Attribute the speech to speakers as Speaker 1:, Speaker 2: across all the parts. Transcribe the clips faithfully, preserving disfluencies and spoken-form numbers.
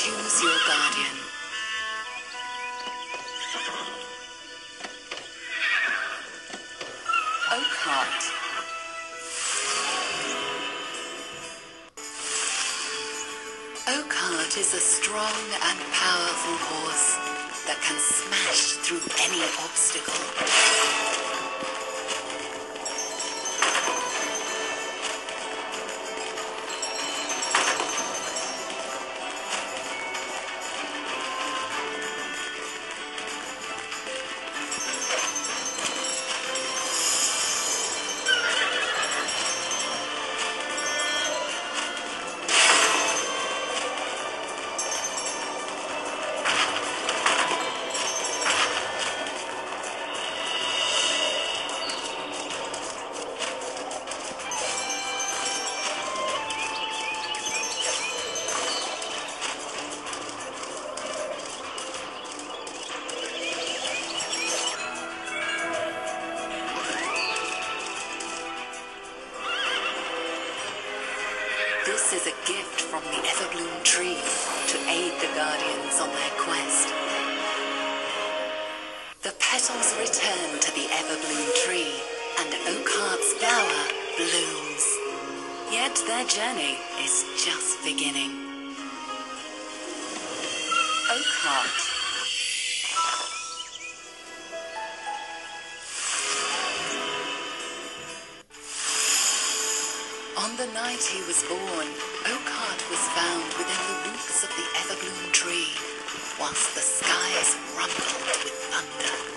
Speaker 1: Choose your guardian. Oakheart. Oakheart is a strong and powerful horse that can smash through any obstacle. This is a gift from the Everbloom Tree to aid the Guardians on their quest. The petals return to the Everbloom Tree and Oakheart's flower blooms. Yet their journey is just beginning. Oakheart. On the night he was born, Oakheart was found within the roots of the Everbloom Tree, whilst the skies rumbled with thunder.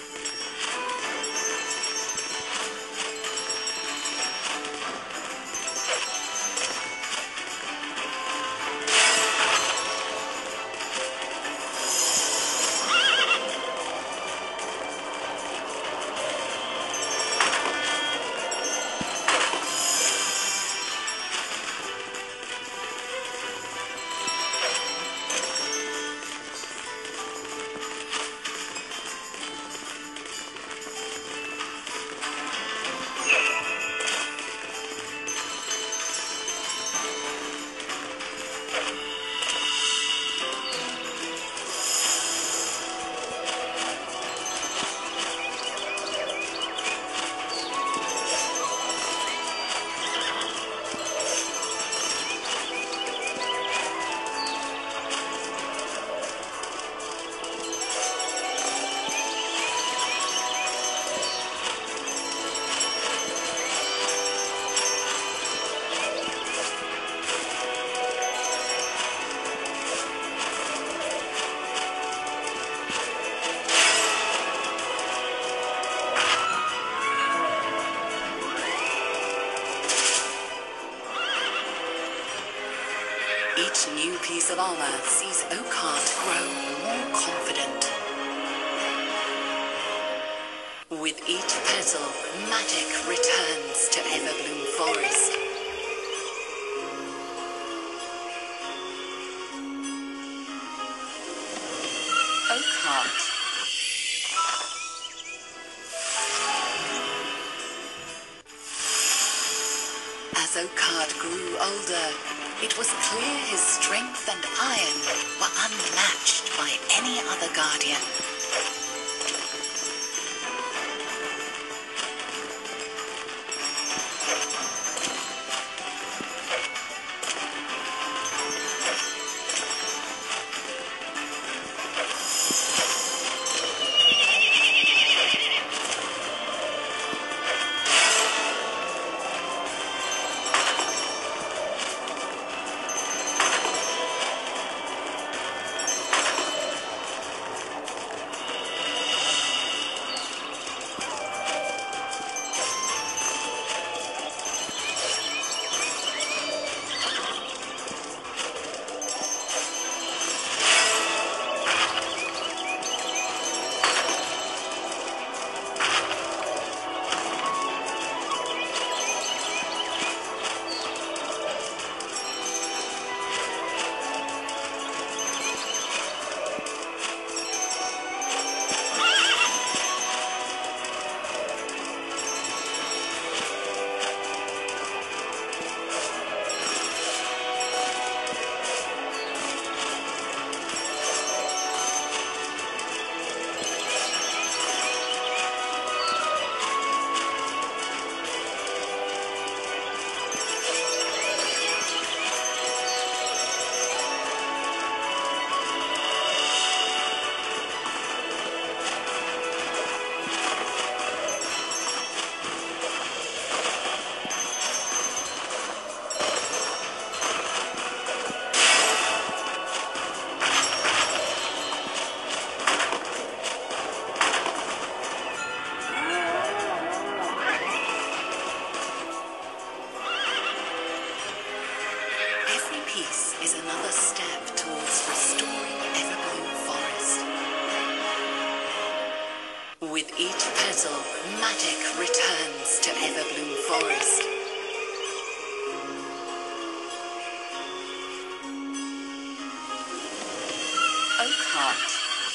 Speaker 1: Each new piece of armor sees Oakheart grow more confident. With each petal, magic returns to Everbloom Forest. Oakheart. As Oakheart grew older, it was clear his strength and iron were unmatched by any other guardian. piece is another step towards restoring Everbloom Forest. With each petal, magic returns to Everbloom Forest. Oakheart.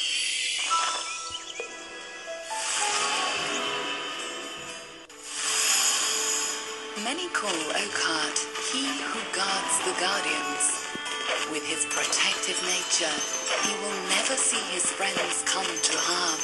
Speaker 1: Many call Oakheart he who guards the guardians. With his protective nature, he will never see his friends come to harm.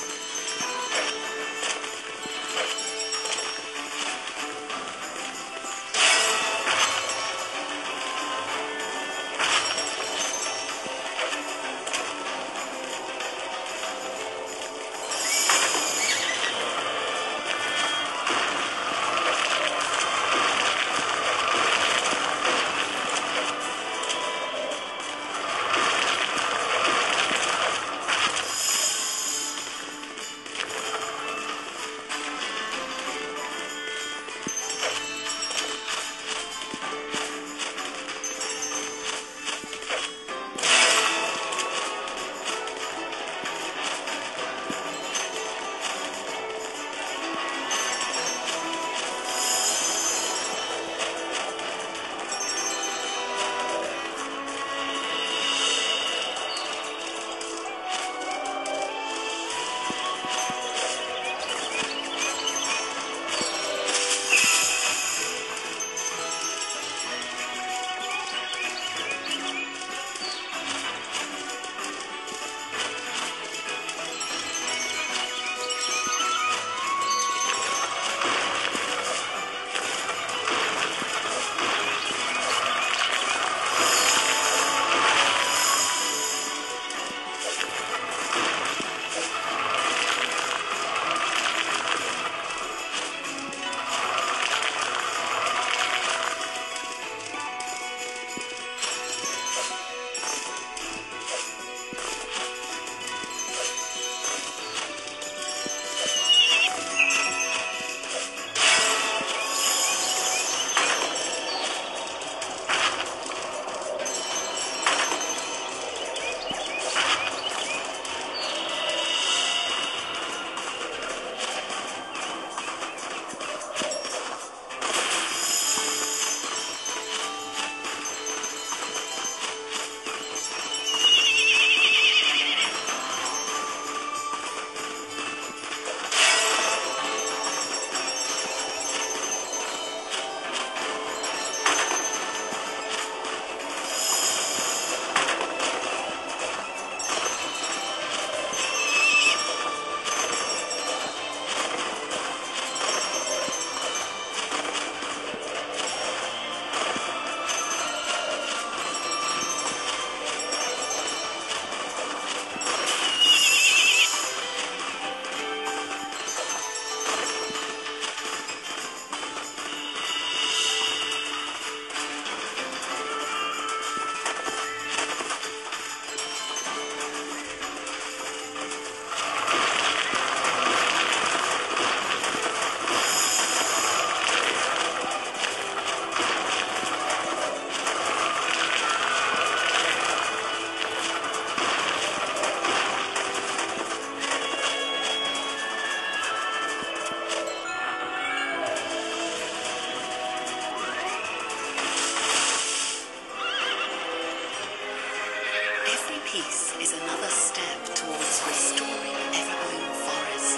Speaker 1: Peace is another step towards restoring Everbloom Forest.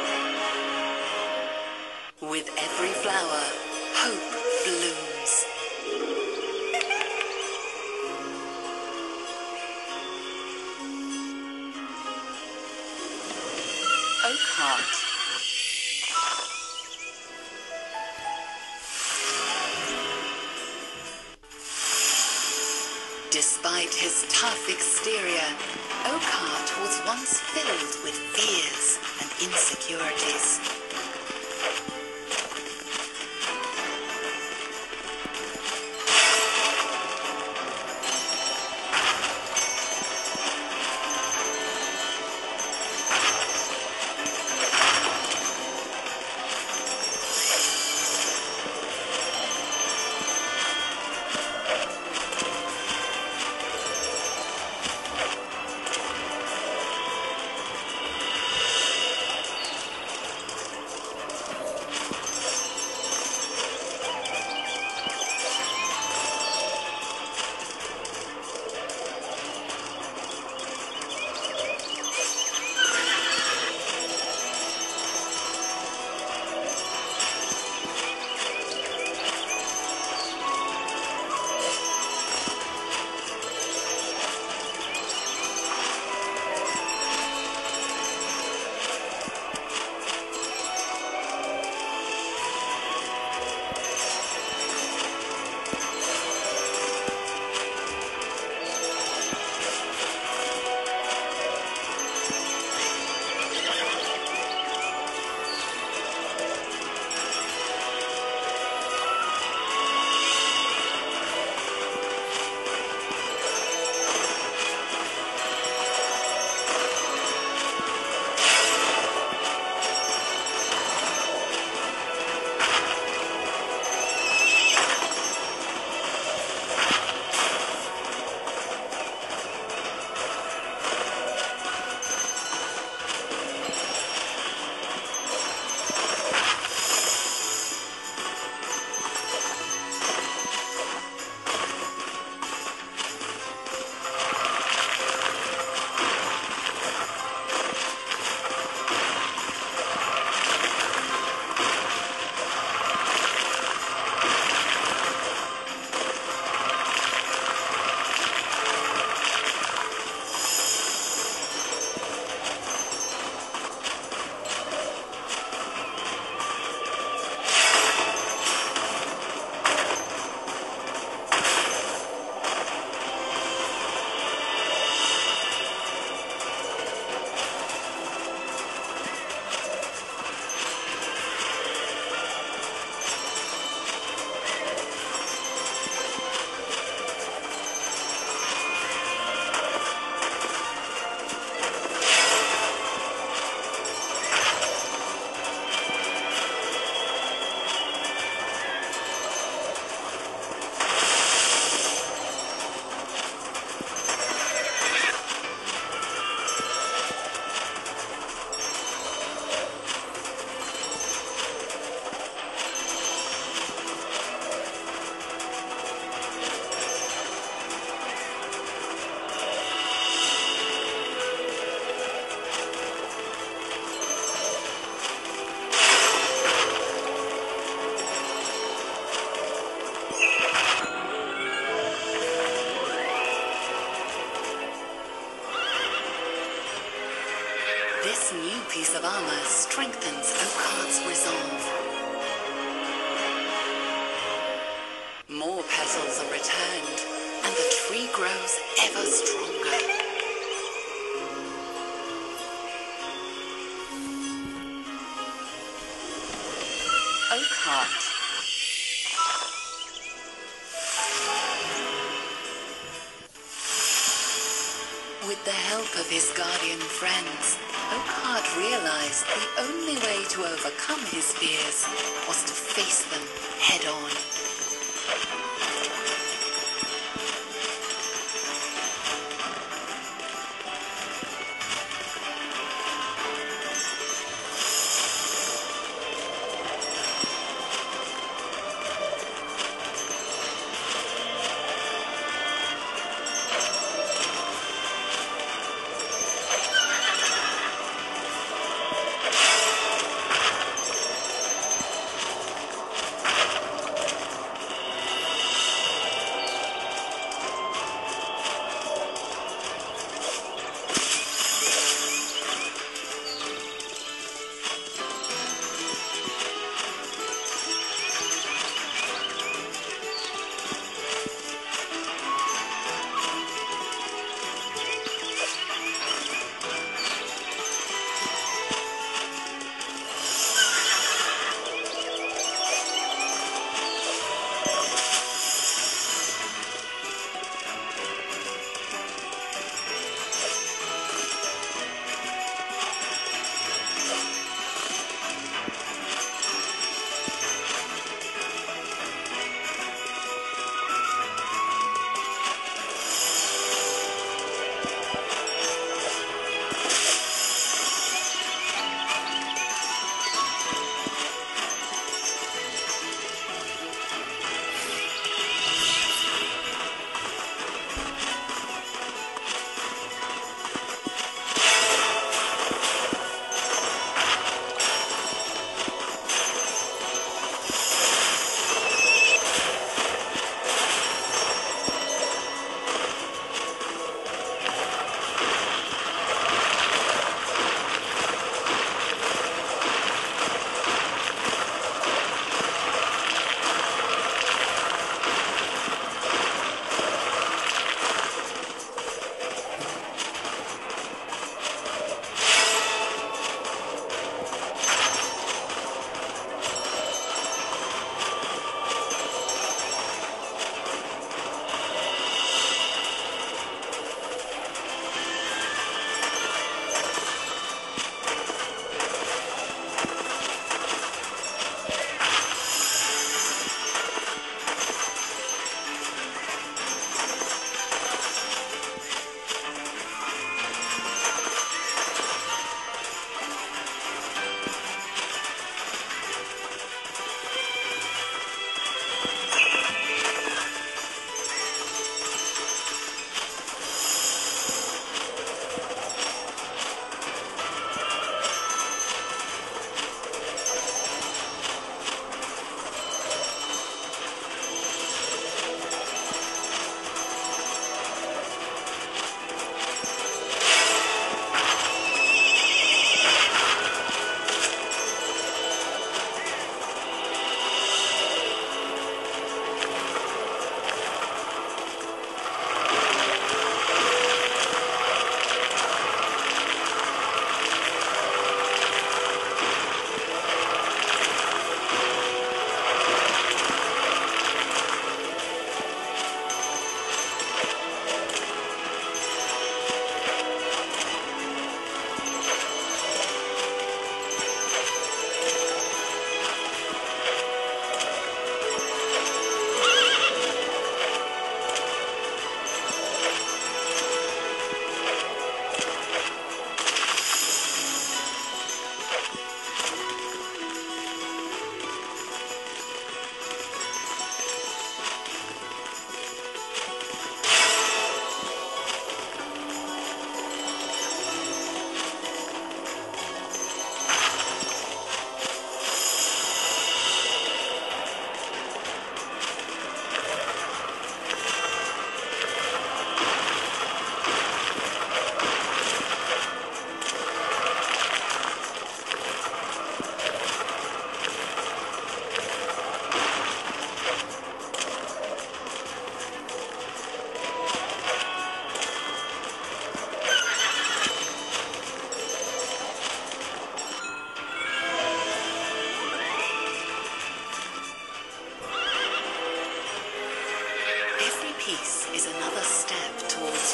Speaker 1: With every flower, hope blooms. Oakheart. Despite his tough exterior, Oakheart was once filled with fears and insecurities. This new piece of armor strengthens Oakheart's resolve. More petals are returned, and the tree grows ever stronger. Oakheart. With the help of his guardian friends, Oakheart realized the only way to overcome his fears was to face them head-on.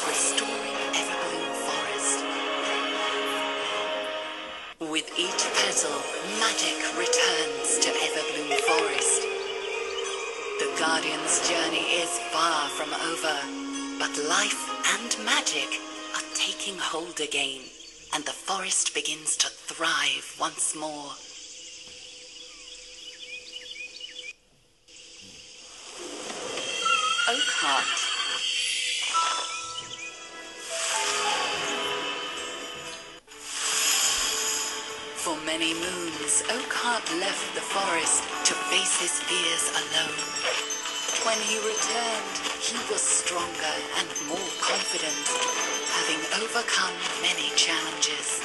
Speaker 1: restoring Everbloom Forest. With each petal, magic returns to Everbloom Forest. The Guardian's journey is far from over, but life and magic are taking hold again, and the forest begins to thrive once more. Oakheart. For many moons, Oakheart left the forest to face his fears alone. When he returned, he was stronger and more confident, having overcome many challenges.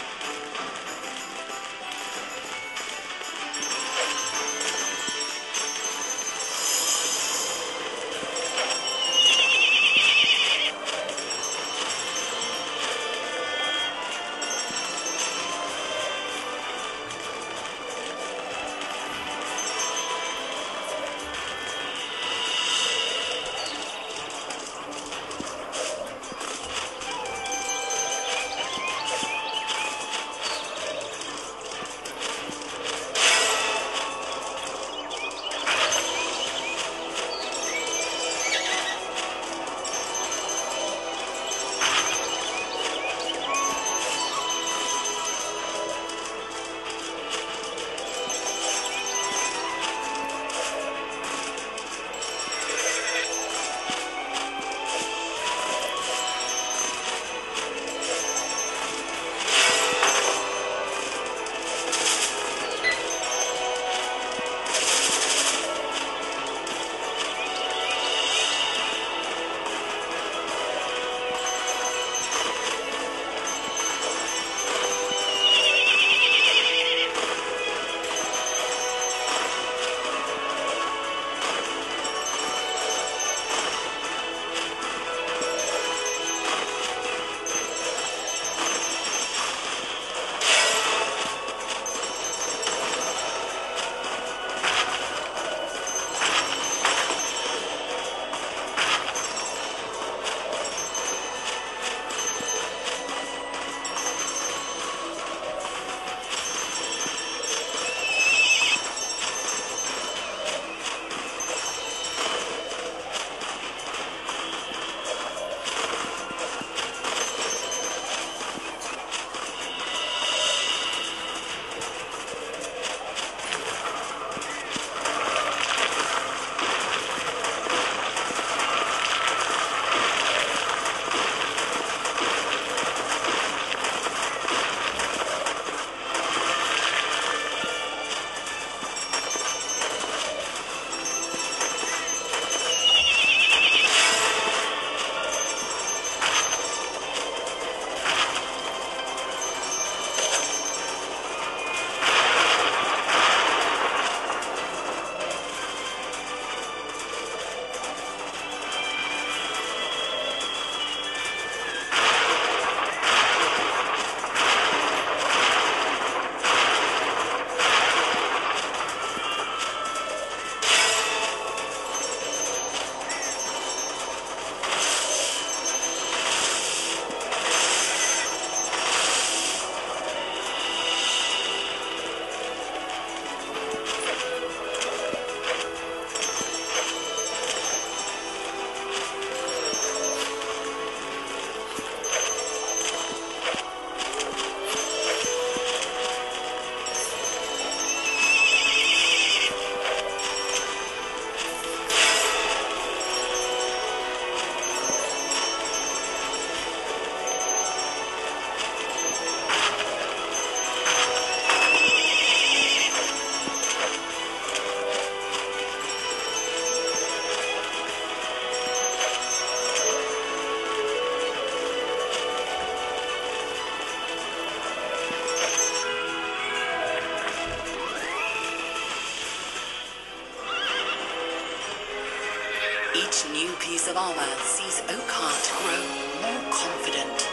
Speaker 1: Each new piece of armor sees Oakheart grow more confident.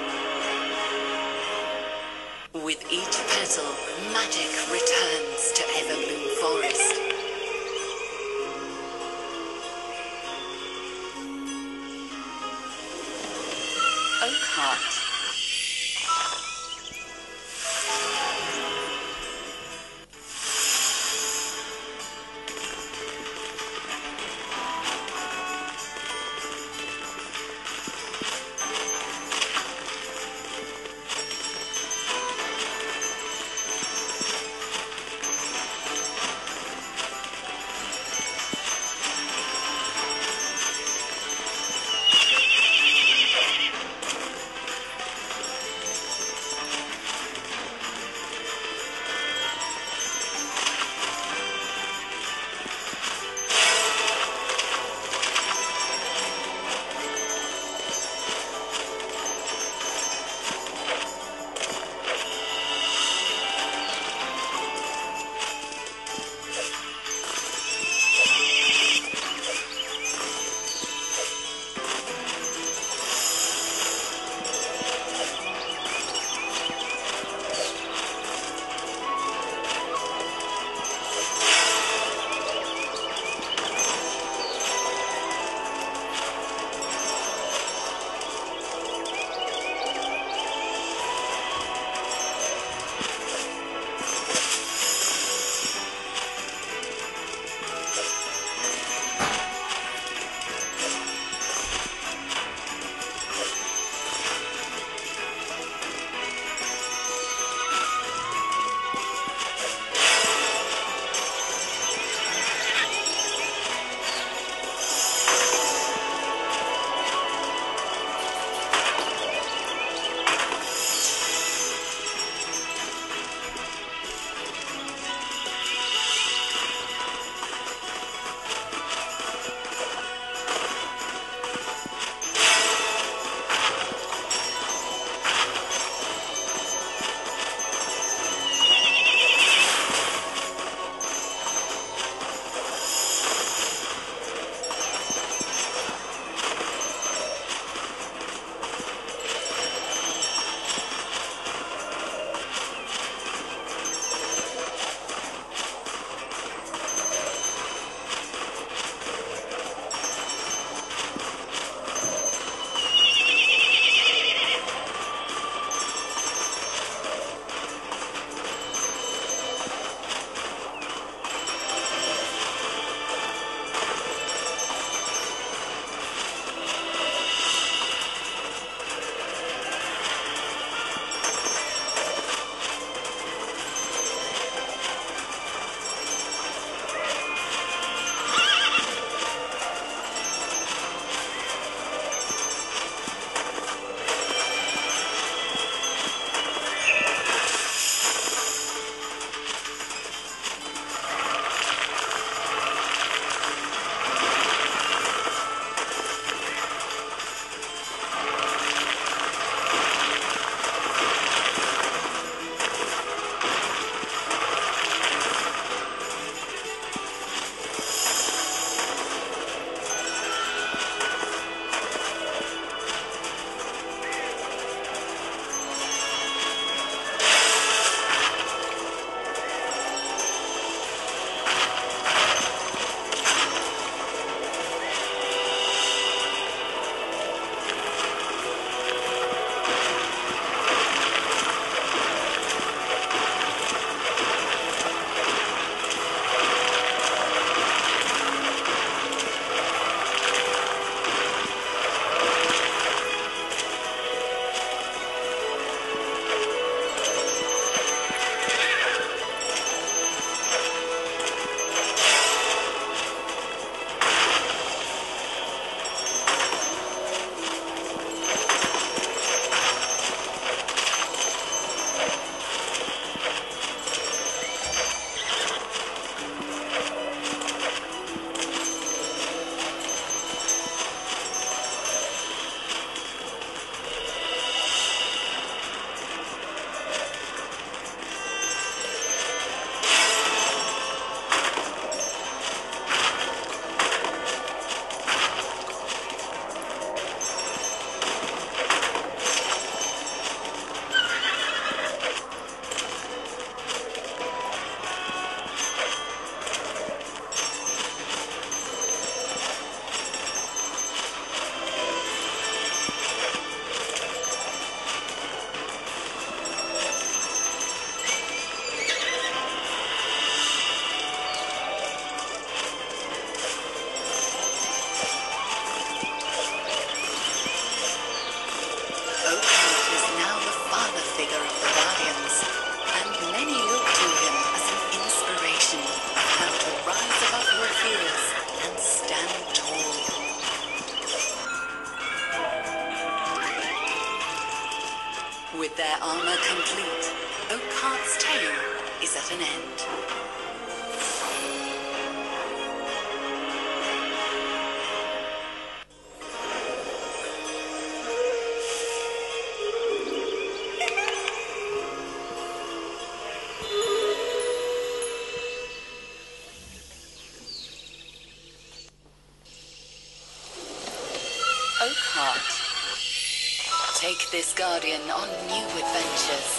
Speaker 1: With each petal, magic returns to Everbloom Forest. Oakheart. With their armor complete, Oakheart's tale is at an end. Oakheart. Take this guardian on new adventures.